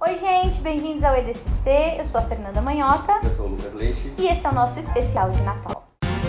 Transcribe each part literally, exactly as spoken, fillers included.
Oi gente, bem-vindos ao E D C C, eu sou a Fernanda Manhota. Eu sou o Lucas Leite. E esse é o nosso especial de Natal.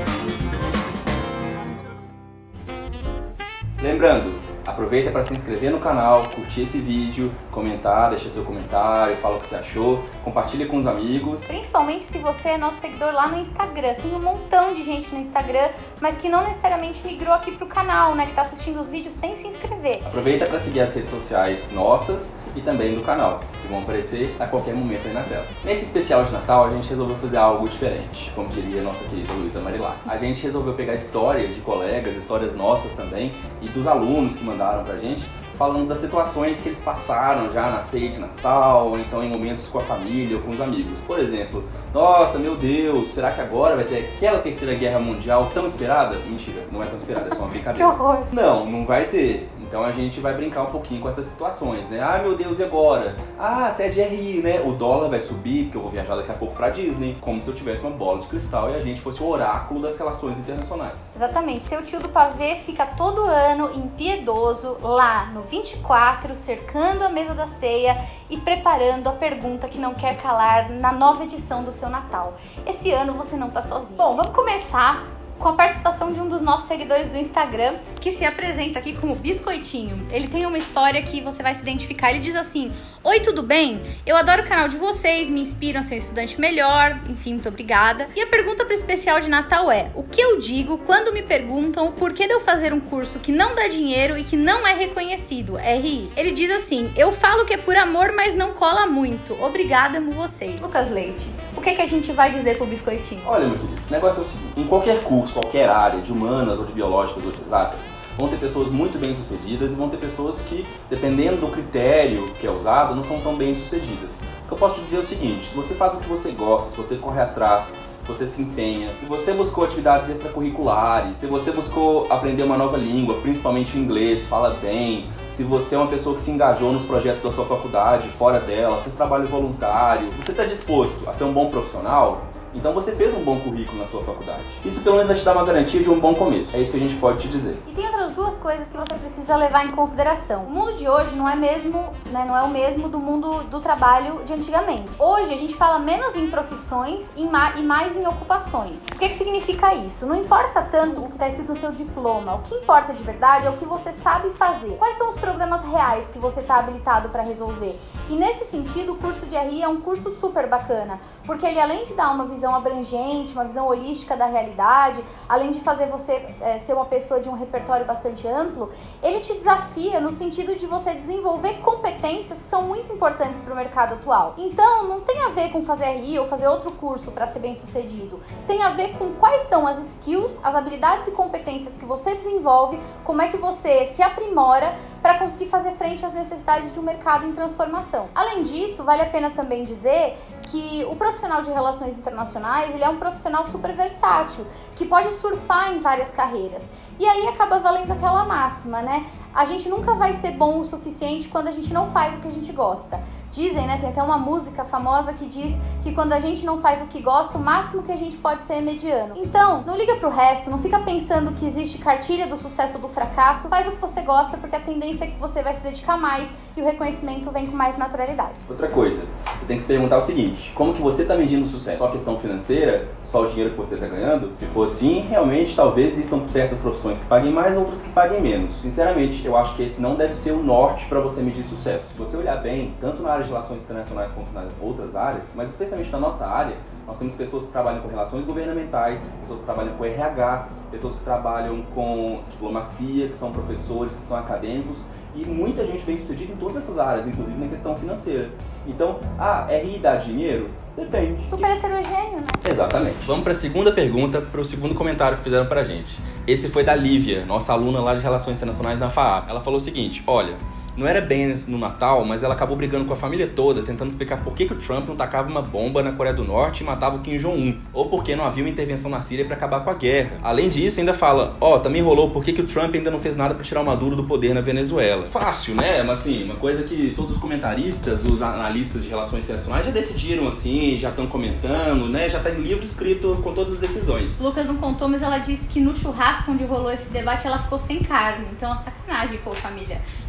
Lembrando, aproveita para se inscrever no canal, curtir esse vídeo, comentar, deixa seu comentário, fala o que você achou, compartilha com os amigos. Principalmente se você é nosso seguidor lá no Instagram. Tem um montão de gente no Instagram, mas que não necessariamente migrou aqui pro canal, né? Que tá assistindo os vídeos sem se inscrever. Aproveita para seguir as redes sociais nossas e também do canal, que vão aparecer a qualquer momento aí na tela. Nesse especial de Natal, a gente resolveu fazer algo diferente, como diria a nossa querida Luísa Marilac. A gente resolveu pegar histórias de colegas, histórias nossas também, e dos alunos que mandaram pra gente, falando das situações que eles passaram já na ceia de Natal, ou então em momentos com a família ou com os amigos. Por exemplo, nossa, meu Deus, será que agora vai ter aquela terceira guerra mundial tão esperada? Mentira, não é tão esperada, é só uma brincadeira. Que horror! Não, não vai ter. Então a gente vai brincar um pouquinho com essas situações, né? Ah, meu Deus, e agora? Ah, você é de R I, né? O dólar vai subir, porque eu vou viajar daqui a pouco pra Disney. Como se eu tivesse uma bola de cristal e a gente fosse o oráculo das relações internacionais. Exatamente. Seu tio do pavê fica todo ano impiedoso lá no vinte e quatro, cercando a mesa da ceia e preparando a pergunta que não quer calar na nova edição do seu Natal. Esse ano você não tá sozinho. Bom, vamos começar com a participação de um dos nossos seguidores do Instagram, que se apresenta aqui como Biscoitinho. Ele tem uma história que você vai se identificar. Ele diz assim: oi, tudo bem? Eu adoro o canal de vocês, me inspiram a ser um estudante melhor, enfim, muito obrigada. E a pergunta para o especial de Natal é: o que eu digo quando me perguntam o porquê de eu fazer um curso que não dá dinheiro e que não é reconhecido, R I? Ele diz assim: eu falo que é por amor, mas não cola muito. Obrigada, amo vocês. Lucas Leite, o que, que a gente vai dizer pro Biscoitinho? Olha, meu querido, o negócio é o seguinte: em qualquer curso, qualquer área, de humanas ou de biológicas ou de exatas, vão ter pessoas muito bem sucedidas e vão ter pessoas que, dependendo do critério que é usado, não são tão bem sucedidas. O que eu posso te dizer é o seguinte: se você faz o que você gosta, se você corre atrás, se você se empenha, se você buscou atividades extracurriculares, se você buscou aprender uma nova língua, principalmente o inglês, fala bem, se você é uma pessoa que se engajou nos projetos da sua faculdade, fora dela, fez trabalho voluntário, você está disposto a ser um bom profissional, então você fez um bom currículo na sua faculdade. Isso pelo menos vai te dar uma garantia de um bom começo. É isso que a gente pode te dizer. E tem outras duas coisas que você precisa levar em consideração. O mundo de hoje não é mesmo, né, não é o mesmo do mundo do trabalho de antigamente. Hoje a gente fala menos em profissões e mais em ocupações. O que, que significa isso? Não importa tanto o que está escrito no seu diploma. O que importa de verdade é o que você sabe fazer. Quais são os problemas reais que você está habilitado para resolver? E nesse sentido, o curso de R I é um curso super bacana, porque ele, além de dar uma visão abrangente, uma visão holística da realidade, além de fazer você é, ser uma pessoa de um repertório bastante amplo, ele te desafia no sentido de você desenvolver competências que são muito importantes para o mercado atual. Então, não tem a ver com fazer R I ou fazer outro curso para ser bem sucedido. Tem a ver com quais são as skills, as habilidades e competências que você desenvolve, como é que você se aprimora para conseguir fazer frente às necessidades de um mercado em transformação. Além disso, vale a pena também dizer que o profissional de relações internacionais, ele é um profissional super versátil, que pode surfar em várias carreiras. E aí acaba valendo aquela máxima, né? A gente nunca vai ser bom o suficiente quando a gente não faz o que a gente gosta. Dizem, né, tem até uma música famosa que diz que quando a gente não faz o que gosta, o máximo que a gente pode ser é mediano. Então, não liga pro resto, não fica pensando que existe cartilha do sucesso ou do fracasso, faz o que você gosta, porque a tendência é que você vai se dedicar mais e o reconhecimento vem com mais naturalidade. Outra coisa, você tem que se perguntar o seguinte: como que você está medindo o sucesso? Só a questão financeira? Só o dinheiro que você está ganhando? Se for assim, realmente, talvez existam certas profissões que paguem mais, outras que paguem menos. Sinceramente, eu acho que esse não deve ser o norte para você medir sucesso. Se você olhar bem, tanto na área de relações internacionais quanto nas outras áreas, mas especialmente na nossa área, nós temos pessoas que trabalham com relações governamentais, pessoas que trabalham com R H, pessoas que trabalham com diplomacia, que são professores, que são acadêmicos, e muita gente bem sucedida em todas essas áreas, inclusive na questão financeira. Então, ah, R I dá dinheiro? Depende. Super heterogêneo, né? Exatamente. Vamos para a segunda pergunta, para o segundo comentário que fizeram para a gente. Esse foi da Lívia, nossa aluna lá de Relações Internacionais na F A A P. Ela falou o seguinte: olha, não era bem no Natal, mas ela acabou brigando com a família toda, tentando explicar por que, que o Trump não tacava uma bomba na Coreia do Norte e matava o Kim Jong-un, ou por que não havia uma intervenção na Síria para acabar com a guerra. Além disso, ainda fala: ó, oh, também rolou por que, que o Trump ainda não fez nada para tirar o Maduro do poder na Venezuela. Fácil, né? Mas assim, uma coisa que todos os comentaristas, os analistas de relações internacionais já decidiram assim, já estão comentando, né? Já tá em livro escrito com todas as decisões. Lucas não contou, mas ela disse que no churrasco onde rolou esse debate ela ficou sem carne. Então, é sacanagem, pô, família. Tiozão do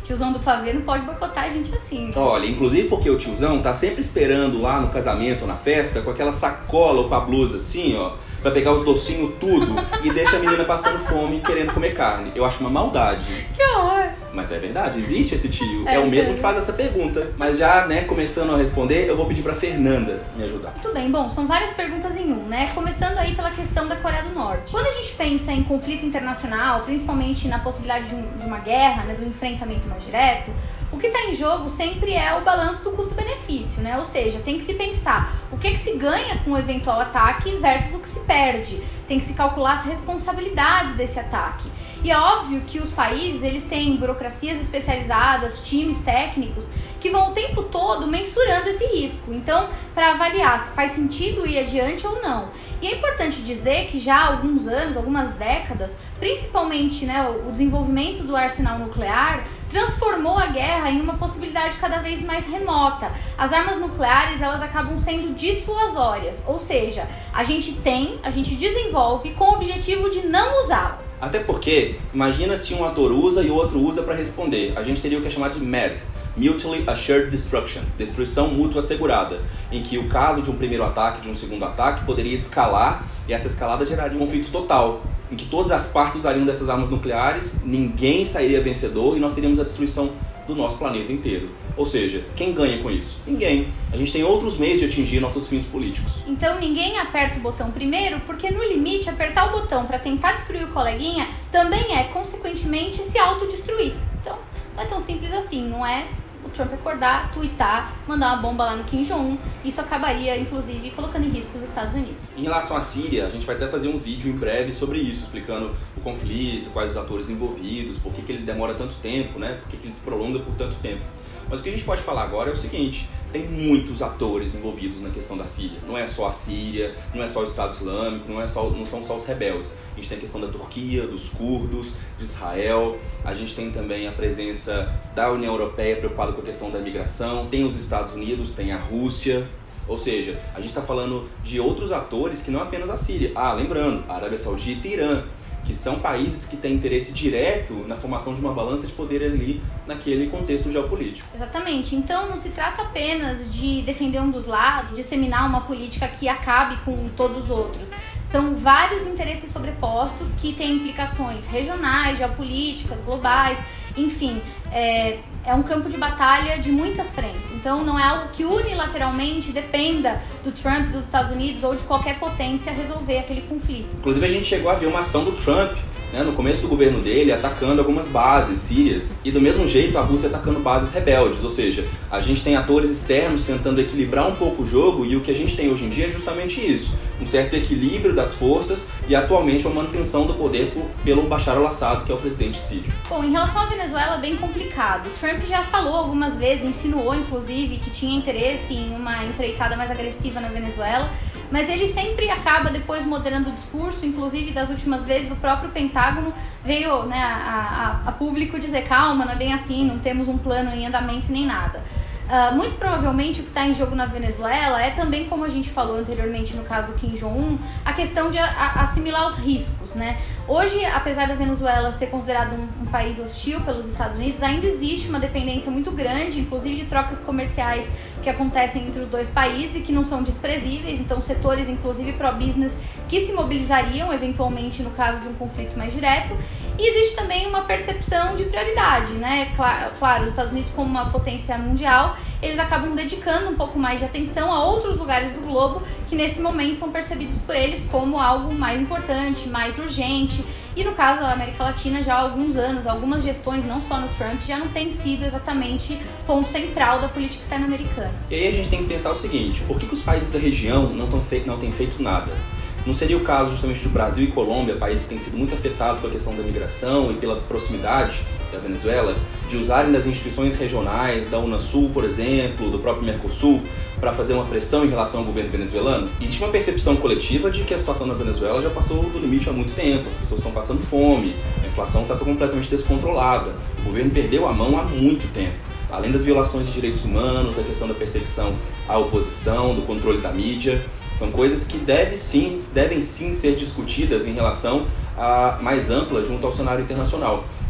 pavê não pode boicotar a gente assim. Olha, inclusive porque o tiozão tá sempre esperando lá no casamento ou na festa com aquela sacola ou com a blusa assim, ó, pra pegar os docinhos tudo e deixa a menina passando fome e querendo comer carne. Eu acho uma maldade. Que horror! Mas é verdade, existe esse tio. É, é o mesmo é. que faz essa pergunta. Mas já, né, começando a responder, eu vou pedir pra Fernanda me ajudar. Muito bem, bom, são várias perguntas em um, né? Começando aí pela questão da Coreia do Norte. Quando a gente pensa em conflito internacional, principalmente na possibilidade de, um, de uma guerra, né, do enfrentamento mais direto, o que está em jogo sempre é o balanço do custo-benefício, né? Ou seja, tem que se pensar o que, que se ganha com o eventual ataque versus o que se perde. Tem que se calcular as responsabilidades desse ataque. E é óbvio que os países, eles têm burocracias especializadas, times técnicos, que vão o tempo todo mensurando esse risco. Então, para avaliar se faz sentido ir adiante ou não. E é importante dizer que já há alguns anos, algumas décadas, principalmente, né, o desenvolvimento do arsenal nuclear transformou a guerra em uma possibilidade cada vez mais remota. As armas nucleares, elas acabam sendo dissuasórias, ou seja, a gente tem, a gente desenvolve com o objetivo de não usá-las. Até porque, imagina se um ator usa e o outro usa para responder. A gente teria o que é chamado de M A D, Mutually Assured Destruction, destruição mútua assegurada, em que o caso de um primeiro ataque, de um segundo ataque, poderia escalar e essa escalada geraria um conflito total, em que todas as partes usariam dessas armas nucleares, ninguém sairia vencedor e nós teríamos a destruição do nosso planeta inteiro. Ou seja, quem ganha com isso? Ninguém. A gente tem outros meios de atingir nossos fins políticos. Então ninguém aperta o botão primeiro, porque no limite, apertar o botão para tentar destruir o coleguinha também é, consequentemente, se autodestruir. Então não é tão simples assim, não é o Trump acordar, tuitar, mandar uma bomba lá no Kim Jong-un. Isso acabaria, inclusive, colocando em risco os Estados Unidos. Em relação à Síria, a gente vai até fazer um vídeo em breve sobre isso, explicando o conflito, quais os atores envolvidos, por que, que ele demora tanto tempo, né? Por que, que ele se prolonga por tanto tempo. Mas o que a gente pode falar agora é o seguinte: tem muitos atores envolvidos na questão da Síria. Não é só a Síria, não é só o Estado Islâmico, não, é só, não são só os rebeldes. A gente tem a questão da Turquia, dos curdos, de Israel. A gente tem também a presença da União Europeia preocupada com a questão da imigração. Tem os Estados Unidos, tem a Rússia. Ou seja, a gente está falando de outros atores que não apenas a Síria. Ah, lembrando, a Arábia Saudita e Irã, que são países que têm interesse direto na formação de uma balança de poder ali naquele contexto geopolítico. Exatamente. Então não se trata apenas de defender um dos lados, disseminar uma política que acabe com todos os outros. São vários interesses sobrepostos que têm implicações regionais, geopolíticas, globais, enfim, é, é um campo de batalha de muitas frentes. Então não é algo que unilateralmente dependa do Trump, dos Estados Unidos ou de qualquer potência resolver aquele conflito. Inclusive a gente chegou a ver uma ação do Trump, né, no começo do governo dele, atacando algumas bases sírias, e do mesmo jeito a Rússia atacando bases rebeldes. Ou seja, a gente tem atores externos tentando equilibrar um pouco o jogo, e o que a gente tem hoje em dia é justamente isso, um certo equilíbrio das forças e atualmente uma manutenção do poder por, pelo Bashar al-Assad, que é o presidente sírio. Bom, em relação à Venezuela é bem complicado. O Trump já falou algumas vezes, insinuou inclusive que tinha interesse em uma empreitada mais agressiva na Venezuela, mas ele sempre acaba depois moderando o discurso. Inclusive das últimas vezes o próprio Pentágono veio, né, a, a, a público dizer: calma, não é bem assim, não temos um plano em andamento nem nada. Uh, muito provavelmente o que está em jogo na Venezuela é também, como a gente falou anteriormente no caso do Kim Jong-un, a questão de a, a, assimilar os riscos, né? Hoje, apesar da Venezuela ser considerado um, um país hostil pelos Estados Unidos, ainda existe uma dependência muito grande, inclusive de trocas comerciais que acontecem entre os dois países e que não são desprezíveis. Então setores, inclusive pró-business, que se mobilizariam eventualmente no caso de um conflito mais direto. E existe também uma percepção de prioridade, né? Claro, claro, os Estados Unidos, como uma potência mundial, eles acabam dedicando um pouco mais de atenção a outros lugares do globo que nesse momento são percebidos por eles como algo mais importante, mais urgente. E no caso da América Latina, já há alguns anos, algumas gestões, não só no Trump, já não tem sido exatamente ponto central da política externa americana. E aí a gente tem que pensar o seguinte: por que, que os países da região não, tão fe- não têm feito nada? Não seria o caso justamente do Brasil e Colômbia, países que têm sido muito afetados pela questão da migração e pela proximidade da Venezuela, de usarem das instituições regionais, da Unasul, por exemplo, do próprio Mercosul, para fazer uma pressão em relação ao governo venezuelano? Existe uma percepção coletiva de que a situação na Venezuela já passou do limite há muito tempo, as pessoas estão passando fome, a inflação está completamente descontrolada, o governo perdeu a mão há muito tempo. Além das violações de direitos humanos, da questão da perseguição à oposição, do controle da mídia, são coisas que deve, sim, devem sim ser discutidas em relação a mais ampla junto ao cenário internacional.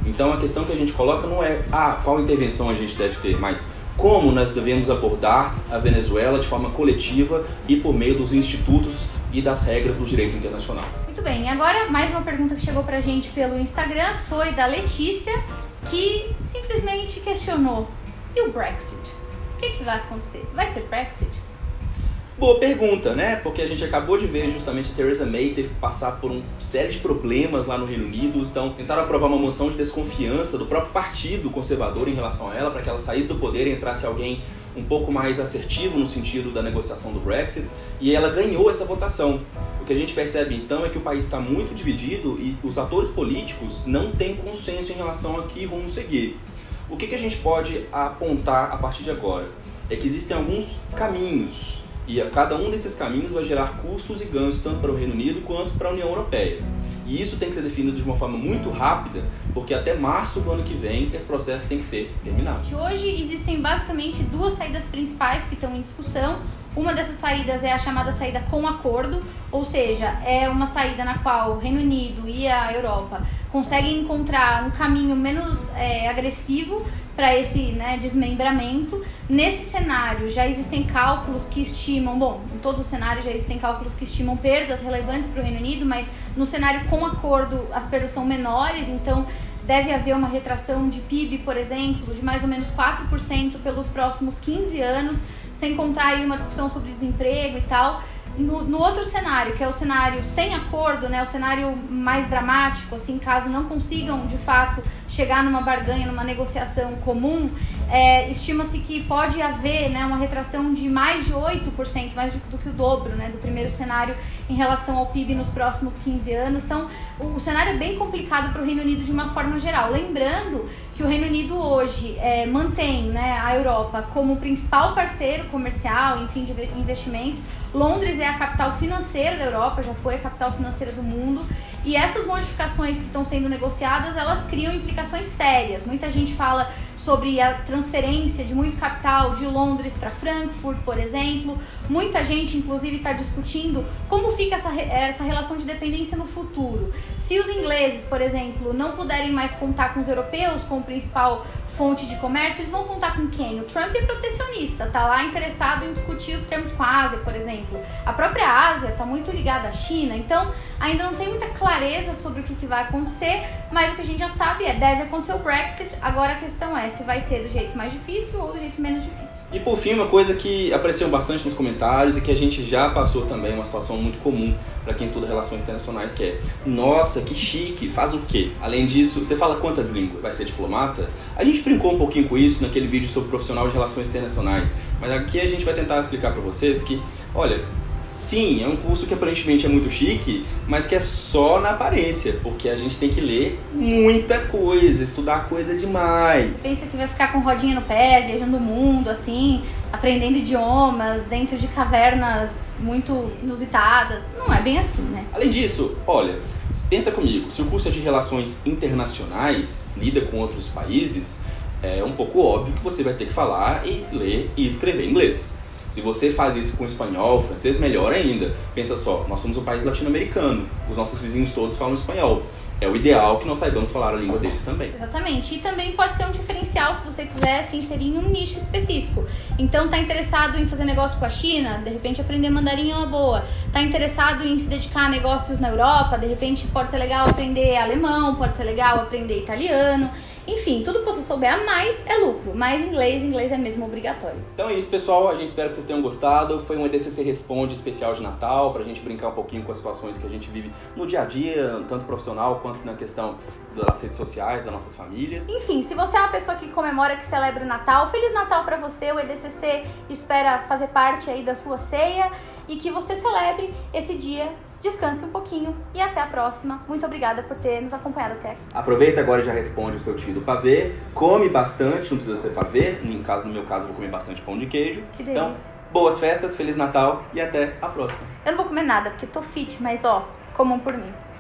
Então a questão que a gente coloca não é ah, qual intervenção a gente deve ter, mas como nós devemos abordar a Venezuela de forma coletiva e por meio dos institutos e das regras do direito internacional. Muito bem, e agora mais uma pergunta que chegou pra gente pelo Instagram foi da Letícia, que simplesmente questionou: e o Brexit? O que, que vai acontecer? Vai ter Brexit? Boa pergunta, né? Porque a gente acabou de ver justamente a Theresa May teve que passar por uma série de problemas lá no Reino Unido. Então, tentaram aprovar uma moção de desconfiança do próprio partido conservador em relação a ela, para que ela saísse do poder e entrasse alguém um pouco mais assertivo no sentido da negociação do Brexit. E ela ganhou essa votação. O que a gente percebe, então, é que o país está muito dividido e os atores políticos não têm consenso em relação a que rumo seguir. O que, que a gente pode apontar a partir de agora? É que existem alguns caminhos. E a cada um desses caminhos vai gerar custos e ganhos tanto para o Reino Unido quanto para a União Europeia. E isso tem que ser definido de uma forma muito rápida, porque até março do ano que vem esse processo tem que ser terminado. Hoje existem basicamente duas saídas principais que estão em discussão. Uma dessas saídas é a chamada saída com acordo, ou seja, é uma saída na qual o Reino Unido e a Europa conseguem encontrar um caminho menos é, agressivo para esse né, desmembramento. Nesse cenário já existem cálculos que estimam, bom, em todos os cenários já existem cálculos que estimam perdas relevantes para o Reino Unido, mas no cenário com acordo as perdas são menores, então deve haver uma retração de P I B, por exemplo, de mais ou menos quatro por cento pelos próximos quinze anos, sem contar aí uma discussão sobre desemprego e tal. No, no outro cenário, que é o cenário sem acordo, né, o cenário mais dramático, assim, caso não consigam, de fato, chegar numa barganha, numa negociação comum, é, estima-se que pode haver né, uma retração de mais de oito por cento, mais do que o dobro né, do primeiro cenário em relação ao P I B nos próximos quinze anos. Então, o, o cenário é bem complicado para o Reino Unido de uma forma geral. Lembrando que o Reino Unido hoje é, mantém né, a Europa como principal parceiro comercial, enfim, de investimentos. Londres é a capital financeira da Europa, já foi a capital financeira do mundo, e essas modificações que estão sendo negociadas, elas criam implicações sérias. Muita gente fala sobre a transferência de muito capital de Londres para Frankfurt, por exemplo. Muita gente, inclusive, está discutindo como fica essa, essa relação de dependência no futuro. Se os ingleses, por exemplo, não puderem mais contar com os europeus como principal fonte de comércio, eles vão contar com quem? O Trump é protecionista, tá lá interessado em discutir os termos com a Ásia, por exemplo. A própria Ásia está muito ligada à China, então ainda não tem muita clareza sobre o que, que vai acontecer, mas o que a gente já sabe é, deve acontecer o Brexit. Agora a questão é se vai ser do jeito mais difícil ou do jeito menos difícil. E por fim, uma coisa que apareceu bastante nos comentários e que a gente já passou também, uma situação muito comum para quem estuda relações internacionais, que é: nossa, que chique, faz o quê? Além disso, você fala quantas línguas? Vai ser diplomata? A gente brincou um pouquinho com isso naquele vídeo sobre profissional de relações internacionais, mas aqui a gente vai tentar explicar para vocês que, olha, sim, é um curso que aparentemente é muito chique, mas que é só na aparência, porque a gente tem que ler muita coisa, estudar coisa demais. Pensa que vai ficar com rodinha no pé, viajando o mundo, assim, aprendendo idiomas, dentro de cavernas muito inusitadas. Não é bem assim, né? Além disso, olha, pensa comigo, se o curso é de relações internacionais, lida com outros países, é um pouco óbvio que você vai ter que falar e ler e escrever inglês. Se você faz isso com espanhol, francês, melhor ainda. Pensa só, nós somos um país latino-americano, os nossos vizinhos todos falam espanhol. É o ideal que nós saibamos falar a língua deles também. Exatamente, e também pode ser um diferencial se você quiser se inserir em um nicho específico. Então, tá interessado em fazer negócio com a China? De repente aprender mandarim é uma boa. Tá interessado em se dedicar a negócios na Europa? De repente pode ser legal aprender alemão, pode ser legal aprender italiano. Enfim, tudo que você souber a mais é lucro, mas inglês, inglês é mesmo obrigatório. Então é isso, pessoal, a gente espera que vocês tenham gostado. Foi um E D C C Responde especial de Natal, pra gente brincar um pouquinho com as situações que a gente vive no dia a dia, tanto profissional quanto na questão das redes sociais, das nossas famílias. Enfim, se você é uma pessoa que comemora, que celebra o Natal, Feliz Natal pra você. O E D C C espera fazer parte aí da sua ceia e que você celebre esse dia. Descanse um pouquinho e até a próxima. Muito obrigada por ter nos acompanhado até aqui. Aproveita agora e já responde o seu tio do pavê. Come bastante, não precisa ser pavê. No, caso, no meu caso, eu vou comer bastante pão de queijo. Que delícia. Então, boas festas, Feliz Natal e até a próxima. Eu não vou comer nada porque tô fit, mas ó, comam por mim.